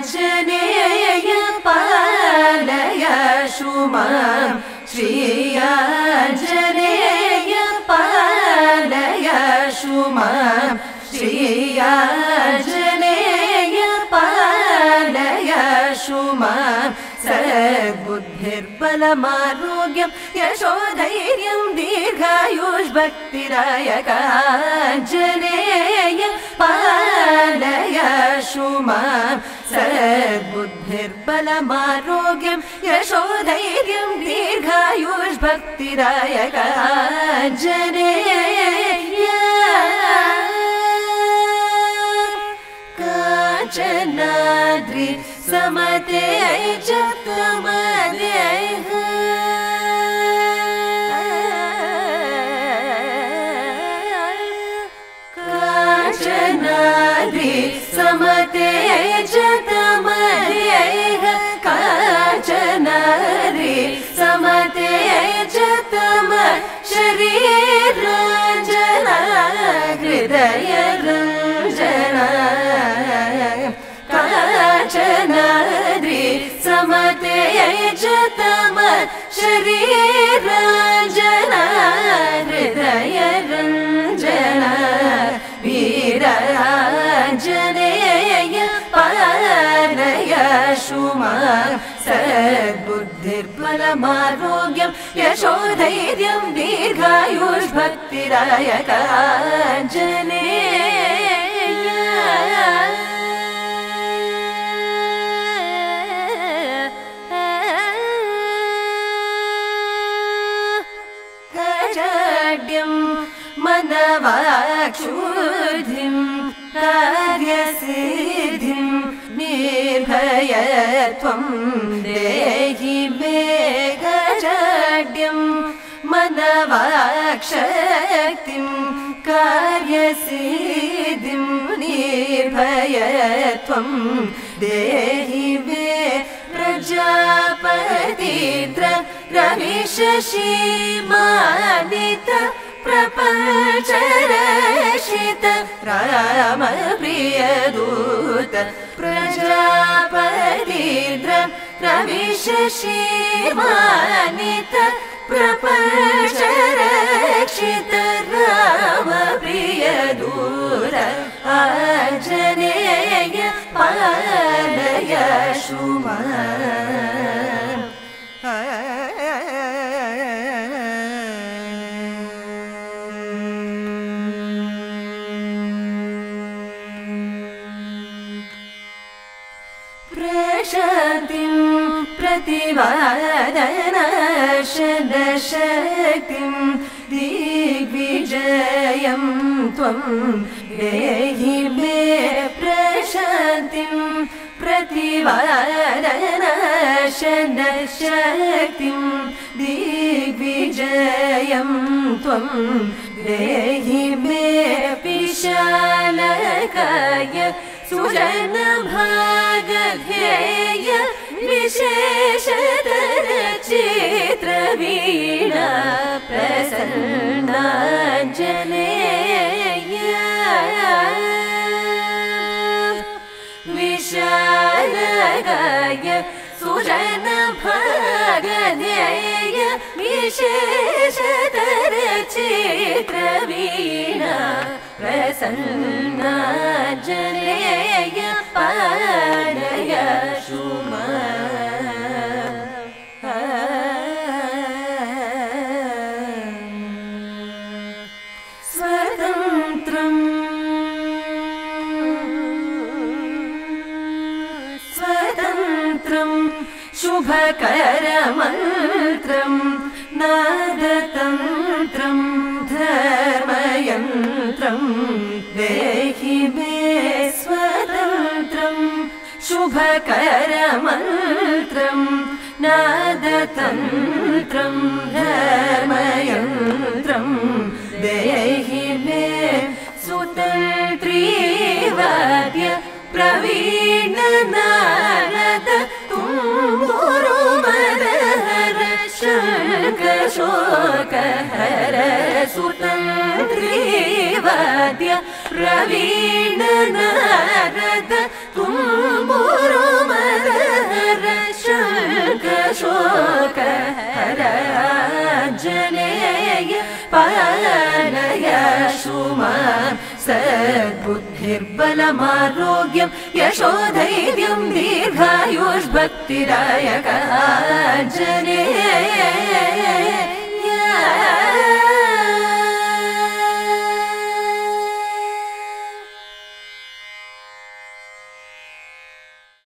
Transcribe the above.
Anjaneya palayashumam Shri Anjaneya palayashumam Shri Anjaneya palayashumam Sadbuddhirbalamarogyam Yashodhairyam Dirghayushbhaktirayaka Anjaneya palayashumam Sadbuddhirbalamarogyam Yashodhairyam Dirghayushbhaktirayaka Anjaneya Kanchanadri Samate Jatamadeha Kanchanadri Samate Jatamadeha Kanchanadri Samate Jatama Shariranjana Hridaya Ranjana Kanchanadri Samate Jatama Shariranjana Hridaya Ranjana Veera Anjaneya palayashumam Sadbuddhirbalamarogyam Yashodhairyam Dirghayushbhaktirayaka Anjaneya Manavakshudhim Karyasiddhim Nirbhayatvam Dehi me Gajadyam Manavakshaktim Karyasiddhim Nirbhayatvam Dehi me Prajapatidra Ravishashi Manita Prapancarashita Rama Priyaduta Prajapatidra Ravishashi Manita Prapancarashita Rama Priyaduta Anjaneya palayashumam Prashantim prativadana shaktim digvijayam tvam dehi me prashantim prativadana shaktim digvijayam tvam dehi me vishalakaya Sujana Bhargavi Visheshatara Chitravina Prasanna Anjaneya Vishalakaya Sujana Bhargavi Visheshatara Chitravina Prasanna Anjaneya palayashumam Swatantram Swatantram Shubhakaramantram Nadatantram Dharmayantram Dehi me Swatantram Shubhakaramantram Nadatantram Dharmayantram Dehi me Sutantrivadya Pravina Narada Tumburu Madhara Shankashokahara Sutantrivadya Pravina Narada Tumburu Anjaneya palayashumam Sadbuddhirbalamarogyam Yashodhairyam Dirghayush Bhaktirayaka Anjaneya